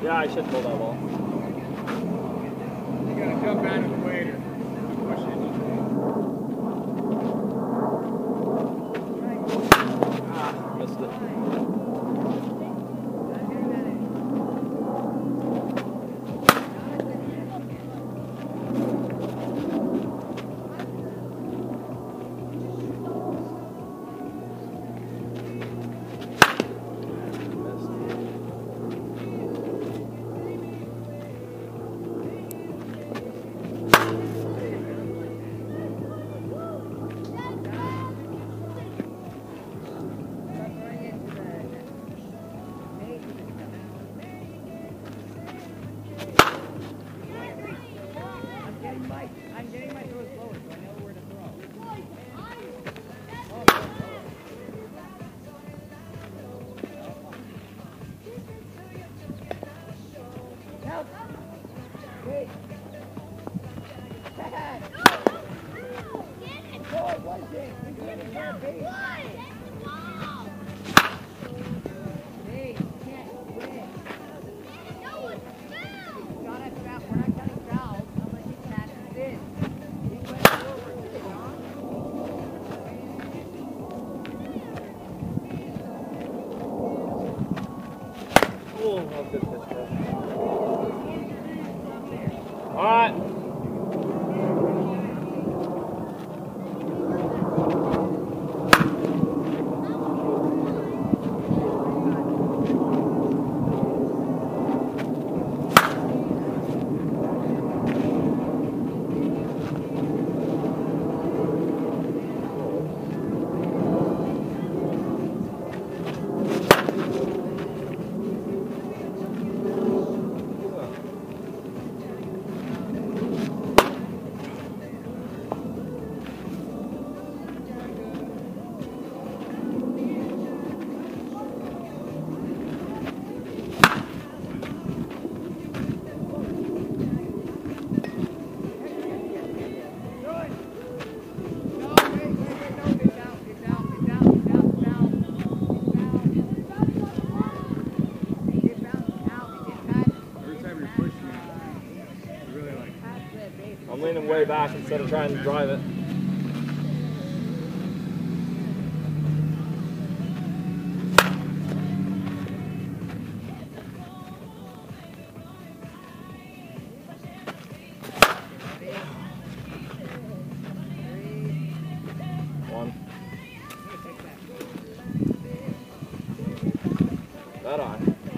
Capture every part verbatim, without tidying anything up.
Yeah, I should pull that ball. You gotta jump out of the way to push it. Ah, missed it. I'm getting my throws lower, so I know where to throw. Help! Wait! Dad! No, it wasn't! We couldn't get a base! Hey, you can't win! You gotta foul. We're not cutting fouls unless he catches in. He went forward. Oh, that was a good pitch, bro. All right. I'm leaning way back instead of trying to drive it. One. That eye.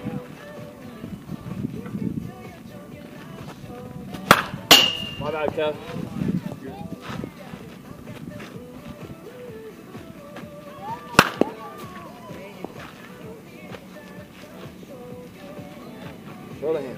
My bad, Kev. Throw the hands.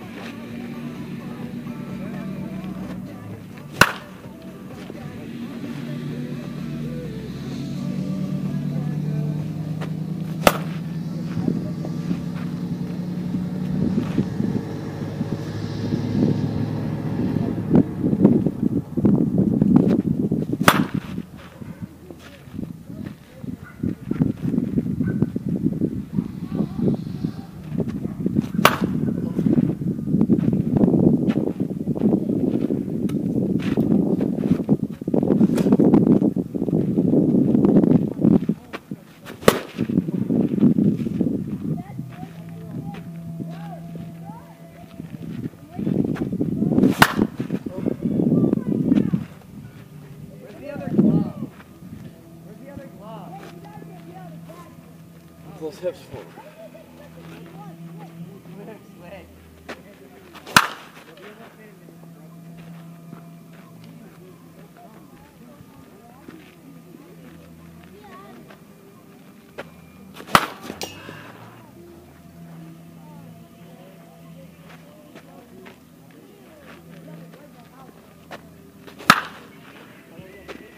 Those hips forward.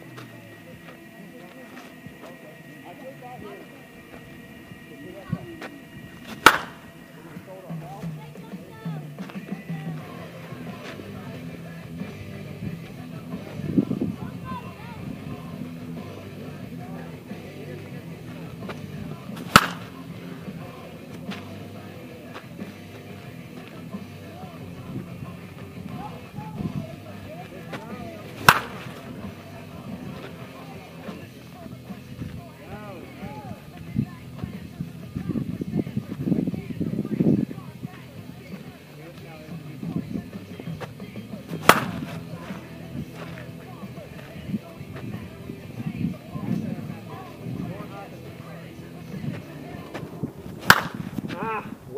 Thank you.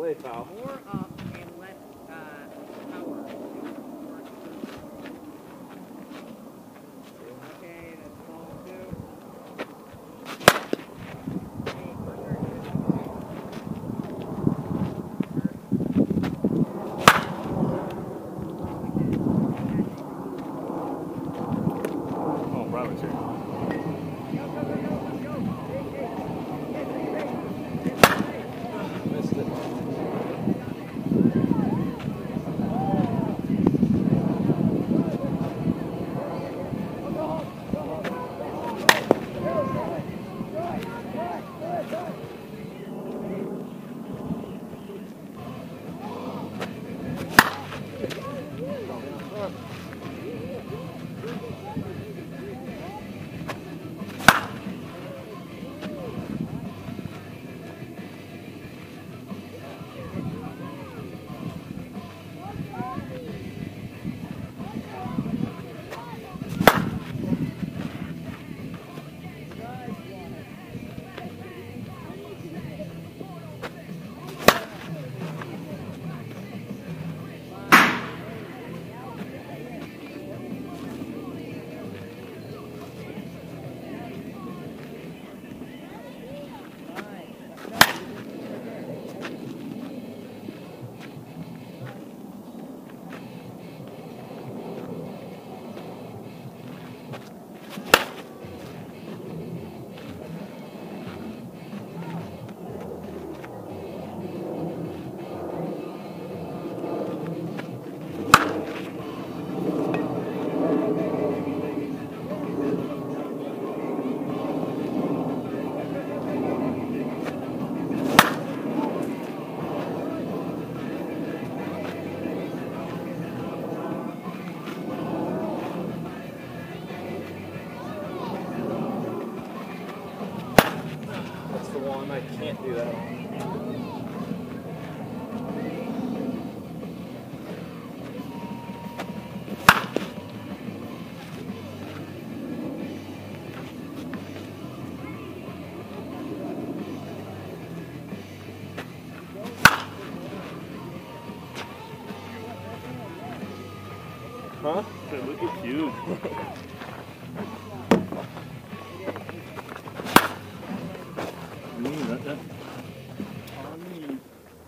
Way foul. More up and less uh, power. Okay, that's ball two. Oh, Riley's here. Missed it. That's the one I can't do that on. Huh? Hey, look at you. Me, right there. On me.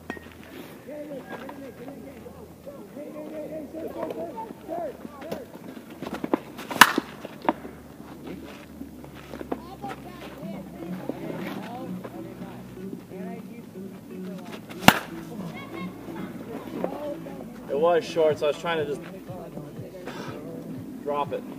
It was short, so I was trying to just drop it.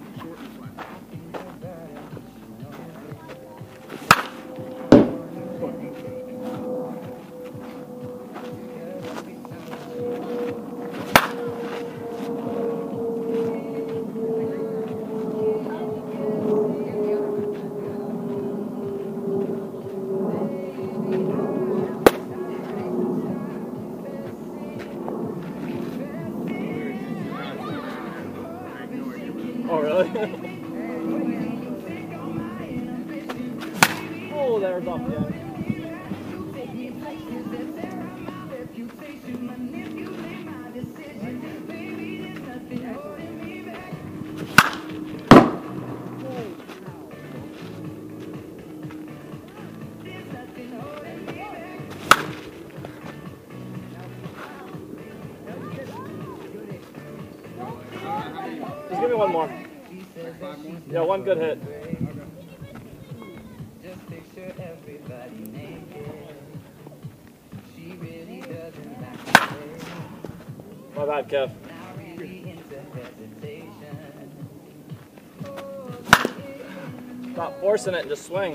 Oh, really? Oh, that was off the end. Just give me one more. Yeah, one good hit. Just picture everybody naked. She really doesn't like the way. My bad, Kev. Now really into hesitation. Stop forcing it and just swing.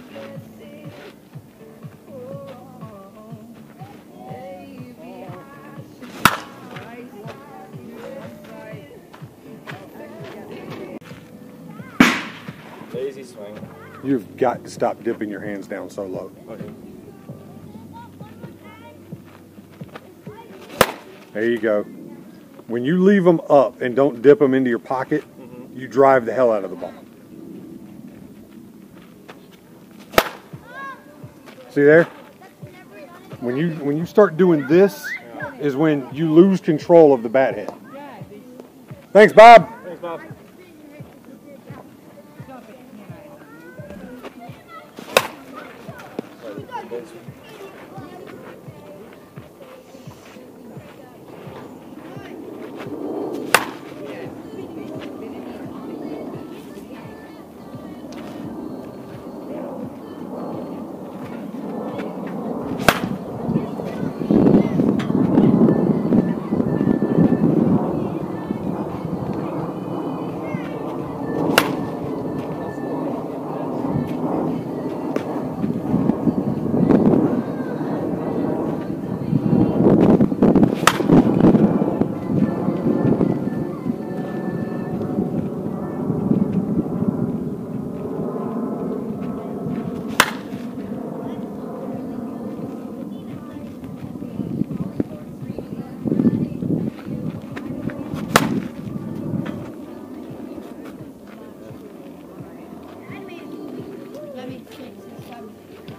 Lazy swing. You've got to stop dipping your hands down so low. Okay. There you go. When you leave them up and don't dip them into your pocket, mm-hmm. you drive the hell out of the ball. See there? When you when you start doing this, is when you lose control of the bat head. Thanks, Bob. Thanks, Bob. Let me six or seven.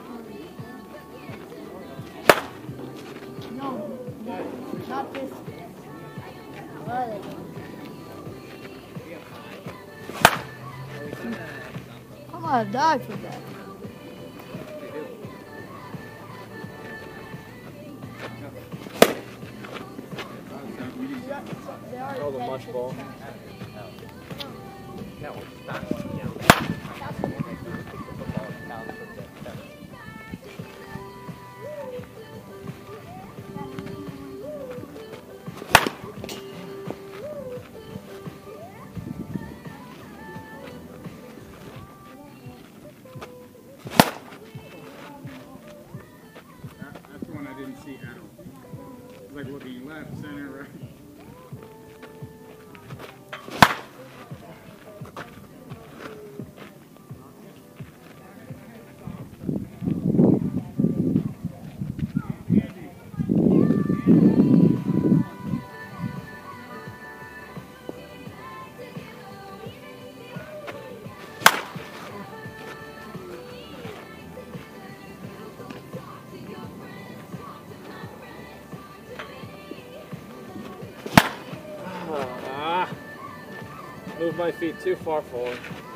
No, not this. Other one. I'm gonna die for that. Oh, the mush ball. That's the one I didn't see at all. It's like looking left, center, right. Ah, moved my feet too far forward.